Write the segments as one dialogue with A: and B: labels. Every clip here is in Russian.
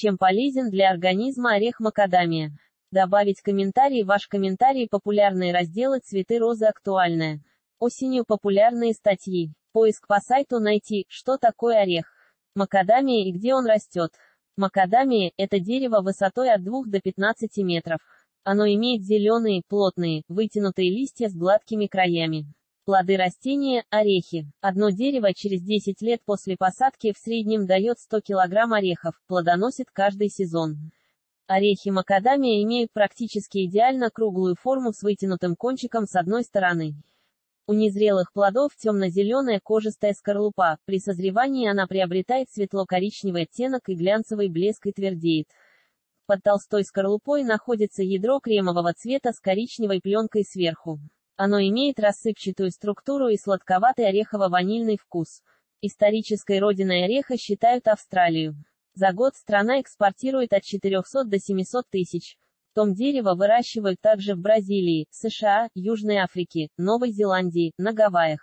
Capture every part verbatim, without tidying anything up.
A: Чем полезен для организма орех макадамия? Добавить комментарий. Ваш комментарий. Популярные разделы. Цветы розы. Актуальное. Осенью популярные статьи. Поиск по сайту. Найти, что такое орех макадамия и где он растет. Макадамия – это дерево высотой от двух до пятнадцати метров. Оно имеет зеленые, плотные, вытянутые листья с гладкими краями. Плоды растения – орехи. Одно дерево через десять лет после посадки в среднем дает сто килограмм орехов, плодоносит каждый сезон. Орехи макадамия имеют практически идеально круглую форму с вытянутым кончиком с одной стороны. У незрелых плодов темно-зеленая кожистая скорлупа, при созревании она приобретает светло-коричневый оттенок и глянцевый блеск и твердеет. Под толстой скорлупой находится ядро кремового цвета с коричневой пленкой сверху. Оно имеет рассыпчатую структуру и сладковатый орехово-ванильный вкус. Исторической родиной ореха считают Австралию. За год страна экспортирует от четырёхсот до семисот тысяч. Том дерева выращивают также в Бразилии, США, Южной Африке, Новой Зеландии, на Гавайях.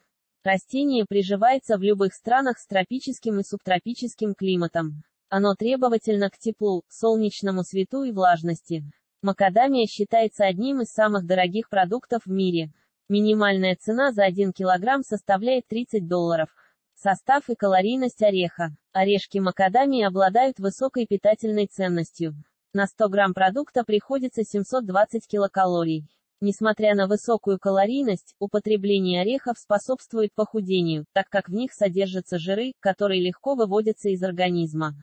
A: Растение приживается в любых странах с тропическим и субтропическим климатом. Оно требовательно к теплу, солнечному свету и влажности. Макадамия считается одним из самых дорогих продуктов в мире. Минимальная цена за один килограмм составляет тридцать долларов. Состав и калорийность ореха. Орешки макадамии обладают высокой питательной ценностью. На сто грамм продукта приходится семьсот двадцать килокалорий. Несмотря на высокую калорийность, употребление орехов способствует похудению, так как в них содержатся жиры, которые легко выводятся из организма.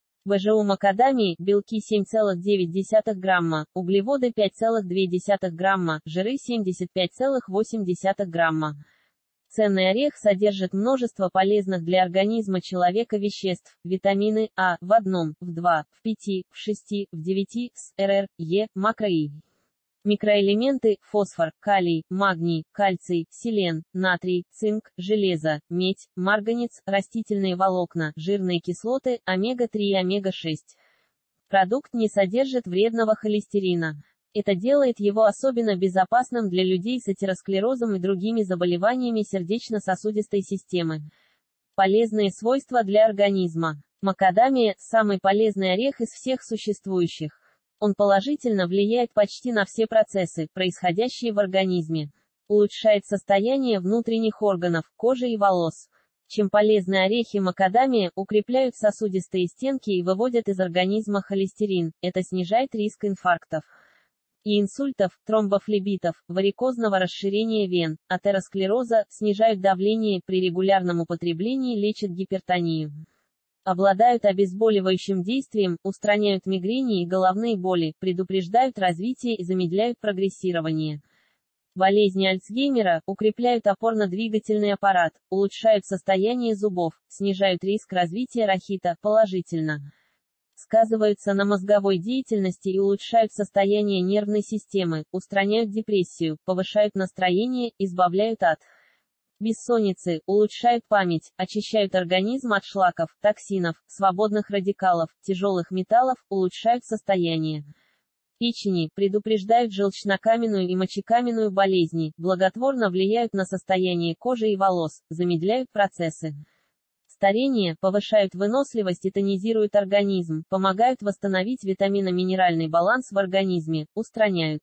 A: БЖУ макадамии – белки семь целых девять десятых грамма, углеводы пять целых две десятых грамма, жиры семьдесят пять целых восемь десятых грамма. Ценный орех содержит множество полезных для организма человека веществ, витамины А, в одном, в два, в пяти, в шести, в девяти, С, РР, Е, макро-И. Микроэлементы – фосфор, калий, магний, кальций, селен, натрий, цинк, железо, медь, марганец, растительные волокна, жирные кислоты, омега три и омега шесть. Продукт не содержит вредного холестерина. Это делает его особенно безопасным для людей с атеросклерозом и другими заболеваниями сердечно-сосудистой системы. Полезные свойства для организма. Макадамия – самый полезный орех из всех существующих. Он положительно влияет почти на все процессы, происходящие в организме. Улучшает состояние внутренних органов, кожи и волос. Чем полезны орехи макадамия, укрепляют сосудистые стенки и выводят из организма холестерин, это снижает риск инфарктов и инсультов, тромбофлебитов, варикозного расширения вен, атеросклероза, снижают давление, при регулярном употреблении лечат гипертонию. Обладают обезболивающим действием, устраняют мигрени и головные боли, предупреждают развитие и замедляют прогрессирование. Болезни Альцгеймера, укрепляют опорно-двигательный аппарат, улучшают состояние зубов, снижают риск развития рахита, положительно. Сказываются на мозговой деятельности и улучшают состояние нервной системы, устраняют депрессию, повышают настроение, избавляют от бессонницы, улучшают память, очищают организм от шлаков, токсинов, свободных радикалов, тяжелых металлов, улучшают состояние печени, предупреждают желчнокаменную и мочекаменную болезни, благотворно влияют на состояние кожи и волос, замедляют процессы старения, повышают выносливость и тонизируют организм, помогают восстановить витаминно-минеральный баланс в организме, устраняют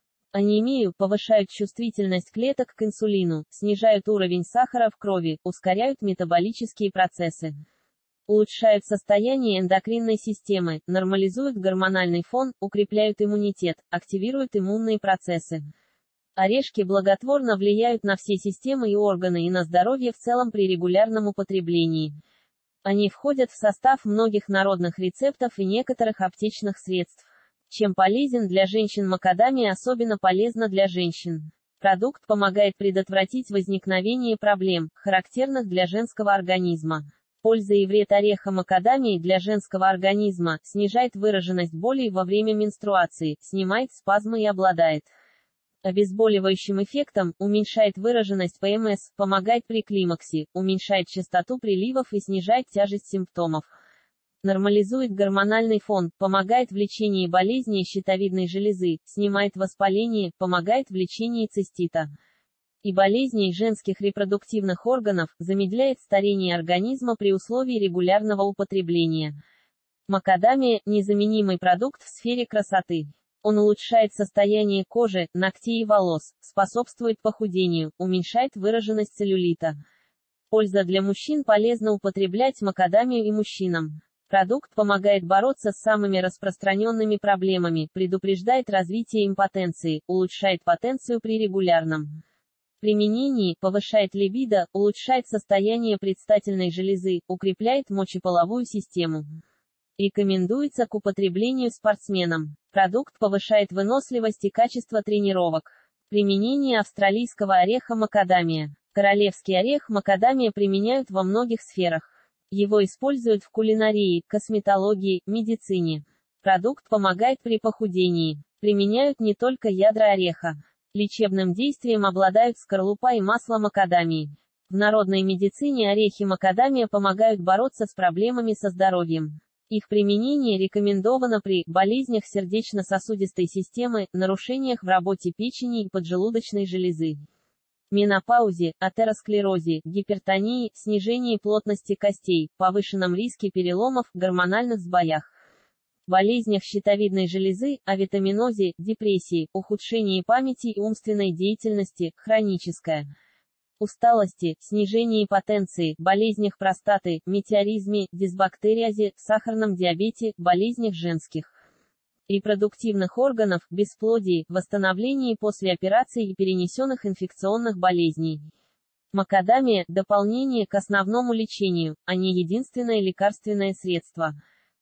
A: анемию, повышают чувствительность клеток к инсулину, снижают уровень сахара в крови, ускоряют метаболические процессы, улучшают состояние эндокринной системы, нормализуют гормональный фон, укрепляют иммунитет, активируют иммунные процессы. Орешки благотворно влияют на все системы и органы и на здоровье в целом при регулярном употреблении. Они входят в состав многих народных рецептов и некоторых аптечных средств. Чем полезен для женщин макадамия, особенно полезно для женщин. Продукт помогает предотвратить возникновение проблем, характерных для женского организма. Польза и вред ореха макадамии для женского организма: снижает выраженность болей во время менструации, снимает спазмы и обладает обезболивающим эффектом, уменьшает выраженность ПМС, помогает при климаксе, уменьшает частоту приливов и снижает тяжесть симптомов. Нормализует гормональный фон, помогает в лечении болезней щитовидной железы, снимает воспаление, помогает в лечении цистита и болезней женских репродуктивных органов, замедляет старение организма при условии регулярного употребления. Макадамия – незаменимый продукт в сфере красоты. Он улучшает состояние кожи, ногтей и волос, способствует похудению, уменьшает выраженность целлюлита. Польза для мужчин: полезно употреблять макадамию и мужчинам. Продукт помогает бороться с самыми распространенными проблемами, предупреждает развитие импотенции, улучшает потенцию при регулярном применении, повышает либидо, улучшает состояние предстательной железы, укрепляет мочеполовую систему. Рекомендуется к употреблению спортсменам. Продукт повышает выносливость и качество тренировок. Применение австралийского ореха макадамия. Королевский орех макадамия применяют во многих сферах. Его используют в кулинарии, косметологии, медицине. Продукт помогает при похудении. Применяют не только ядра ореха. Лечебным действием обладают скорлупа и масло макадамии. В народной медицине орехи макадамия помогают бороться с проблемами со здоровьем. Их применение рекомендовано при болезнях сердечно-сосудистой системы, нарушениях в работе печени и поджелудочной железы, менопаузе, атеросклерозе, гипертонии, снижении плотности костей, повышенном риске переломов, гормональных сбоях, болезнях щитовидной железы, авитаминозе, депрессии, ухудшении памяти и умственной деятельности, хроническое усталости, снижении потенции, болезнях простаты, метеоризме, дисбактериозе, сахарном диабете, болезнях женских репродуктивных органов, бесплодии, восстановлении после операций и перенесенных инфекционных болезней. Макадамия – дополнение к основному лечению, а не единственное лекарственное средство.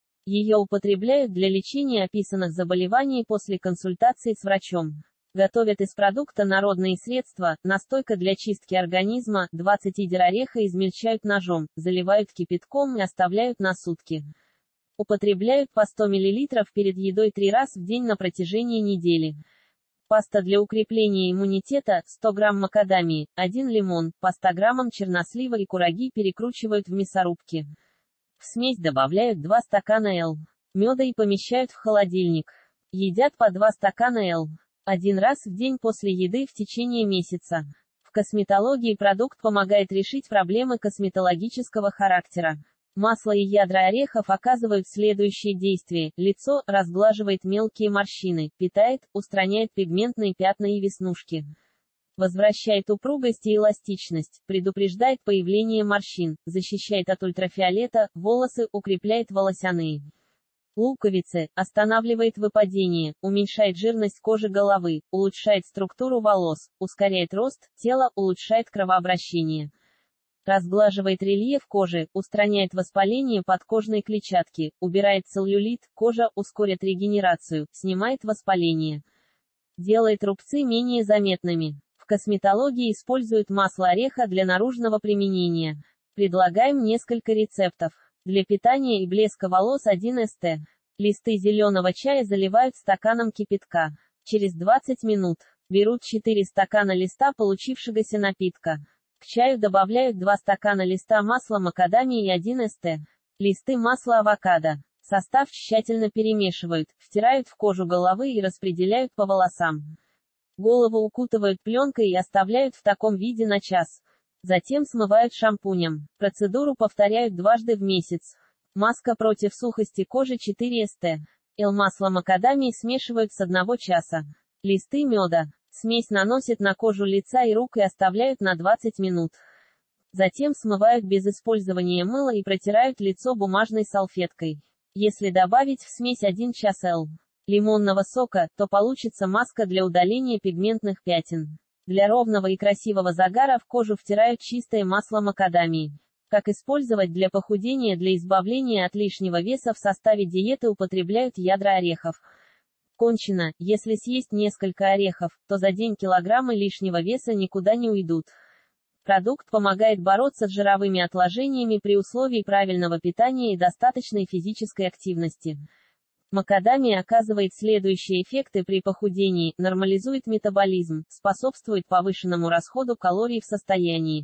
A: Ее употребляют для лечения описанных заболеваний после консультации с врачом. Готовят из продукта народные средства: настойка для чистки организма, двадцать ядер ореха измельчают ножом, заливают кипятком и оставляют на сутки. Употребляют по сто миллилитров перед едой три раз в день на протяжении недели. Паста для укрепления иммунитета: сто грамм макадамии, один лимон, по ста граммам чернослива и кураги перекручивают в мясорубке. В смесь добавляют два стакана л. меда и помещают в холодильник. Едят по два стакана л. один раз в день после еды в течение месяца. В косметологии продукт помогает решить проблемы косметологического характера. Масло и ядра орехов оказывают следующие действия: лицо разглаживает мелкие морщины, питает, устраняет пигментные пятна и веснушки, возвращает упругость и эластичность, предупреждает появление морщин, защищает от ультрафиолета, волосы, укрепляет волосяные луковицы, останавливает выпадение, уменьшает жирность кожи головы, улучшает структуру волос, ускоряет рост тела, улучшает кровообращение, разглаживает рельеф кожи, устраняет воспаление подкожной клетчатки, убирает целлюлит, кожа, ускорит регенерацию, снимает воспаление, делает рубцы менее заметными. В косметологии используют масло ореха для наружного применения. Предлагаем несколько рецептов. Для питания и блеска волос один эс тэ. Листы зеленого чая заливают стаканом кипятка. Через двадцать минут берут четыре стакана листа получившегося напитка. К чаю добавляют два стакана листа масла макадамии и один эс тэ. Листы масла авокадо. Состав тщательно перемешивают, втирают в кожу головы и распределяют по волосам. Голову укутывают пленкой и оставляют в таком виде на час. Затем смывают шампунем. Процедуру повторяют дважды в месяц. Маска против сухости кожи четыре эс тэ. Л-масло макадамии смешивают с одного часа. Листы меда. Смесь наносят на кожу лица и рук и оставляют на двадцать минут. Затем смывают без использования мыла и протирают лицо бумажной салфеткой. Если добавить в смесь один час л. лимонного сока, то получится маска для удаления пигментных пятен. Для ровного и красивого загара в кожу втирают чистое масло макадамии. Как использовать для похудения? Для избавления от лишнего веса в составе диеты употребляют ядра орехов. Кончено: если съесть несколько орехов, то за день килограммы лишнего веса никуда не уйдут. Продукт помогает бороться с жировыми отложениями при условии правильного питания и достаточной физической активности. Макадамия оказывает следующие эффекты при похудении: нормализует метаболизм, способствует повышенному расходу калорий в состоянии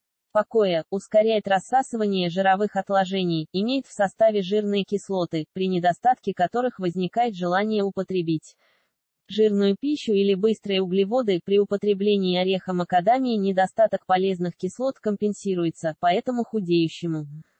A: покоя, ускоряет рассасывание жировых отложений, имеет в составе жирные кислоты, при недостатке которых возникает желание употребить жирную пищу или быстрые углеводы. При употреблении ореха макадамии недостаток полезных кислот компенсируется, поэтому худеющему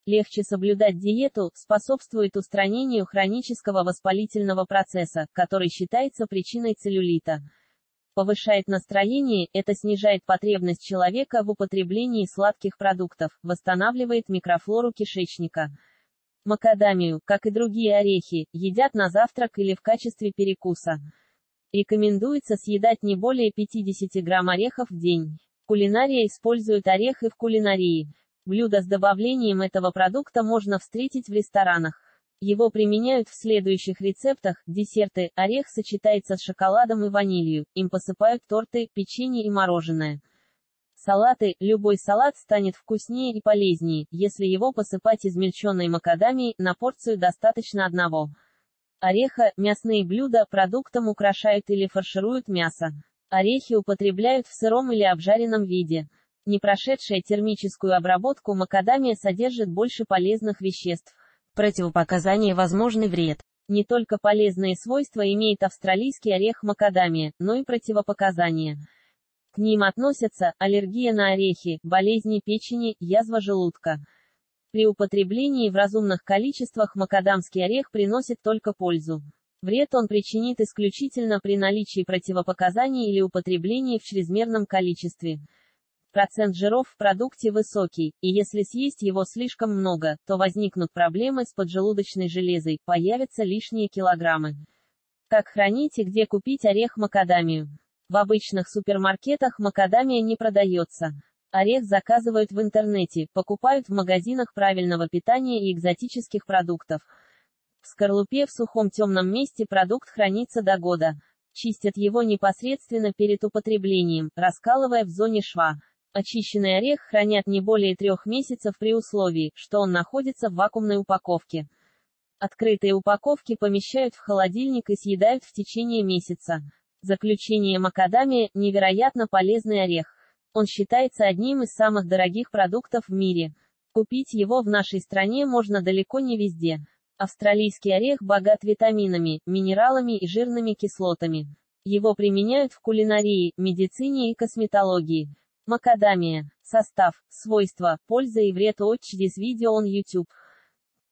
A: Легче соблюдать диету, способствует устранению хронического воспалительного процесса, который считается причиной целлюлита. Повышает настроение, это снижает потребность человека в употреблении сладких продуктов, восстанавливает микрофлору кишечника. Макадамию, как и другие орехи, едят на завтрак или в качестве перекуса. Рекомендуется съедать не более пятидесяти грамм орехов в день. Кулинария использует орех и в кулинарии. Блюда с добавлением этого продукта можно встретить в ресторанах. Его применяют в следующих рецептах: десерты, орех сочетается с шоколадом и ванилью, им посыпают торты, печенье и мороженое. Салаты, любой салат станет вкуснее и полезнее, если его посыпать измельченной макадамией, на порцию достаточно одного ореха. Мясные блюда продуктом украшают или фаршируют мясо. Орехи употребляют в сыром или обжаренном виде. Не прошедшая термическую обработку макадамия содержит больше полезных веществ. Противопоказания: возможный вред. Не только полезные свойства имеет австралийский орех макадамия, но и противопоказания. К ним относятся аллергия на орехи, болезни печени, язва желудка. При употреблении в разумных количествах макадамский орех приносит только пользу. Вред он причинит исключительно при наличии противопоказаний или употреблении в чрезмерном количестве. Процент жиров в продукте высокий, и если съесть его слишком много, то возникнут проблемы с поджелудочной железой, появятся лишние килограммы. Как хранить и где купить орех макадамию? В обычных супермаркетах макадамия не продается. Орех заказывают в интернете, покупают в магазинах правильного питания и экзотических продуктов. В скорлупе в сухом темном месте продукт хранится до года. Чистят его непосредственно перед употреблением, раскалывая в зоне шва. Очищенный орех хранят не более трех месяцев при условии, что он находится в вакуумной упаковке. Открытые упаковки помещают в холодильник и съедают в течение месяца. Заключение: макадамия – невероятно полезный орех. Он считается одним из самых дорогих продуктов в мире. Купить его в нашей стране можно далеко не везде. Австралийский орех богат витаминами, минералами и жирными кислотами. Его применяют в кулинарии, медицине и косметологии. Макадамия. Состав, свойства, польза и вред. Watch this video on YouTube.